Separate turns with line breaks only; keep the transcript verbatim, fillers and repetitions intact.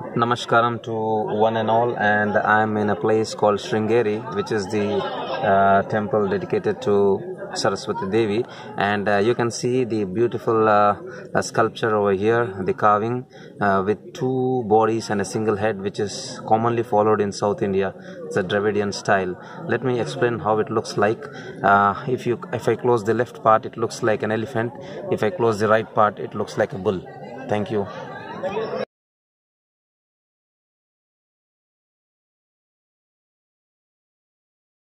Namaskaram to one and all, and I'm in a place called Sringeri, which is the uh, temple dedicated to Saraswati Devi, and uh, you can see the beautiful uh, uh, sculpture over here, the carving uh, with two bodies and a single head, which is commonly followed in South India. It's a Dravidian style. Let me explain how it looks like. Uh, if you, if I close the left part, it looks like an elephant. If I close the right part, it looks like a bull. Thank you.